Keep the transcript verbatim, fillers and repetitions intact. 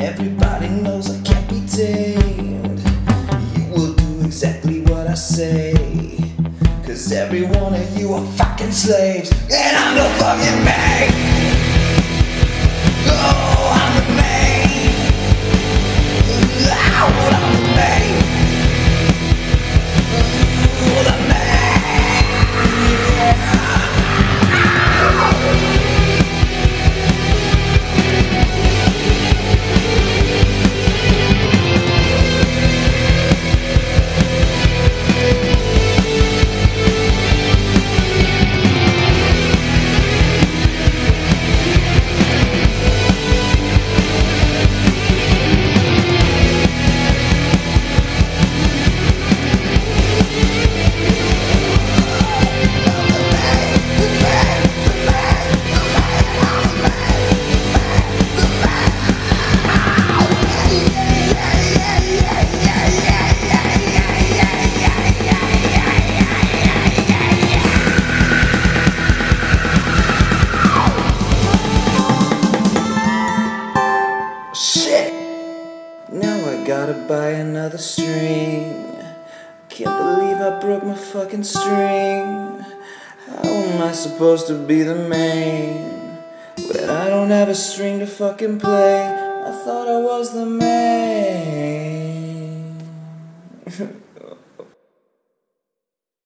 Everybody knows I can't be tamed. You will do exactly what I say, 'cause every one of you are fucking slaves, and I'm the fucking man. Oh, I'm the man. Oh, I'm the man. Oh, the man. Shit! Now I gotta buy another string. Can't believe I broke my fucking string. How am I supposed to be the main when I don't have a string to fucking play? I thought I was the main.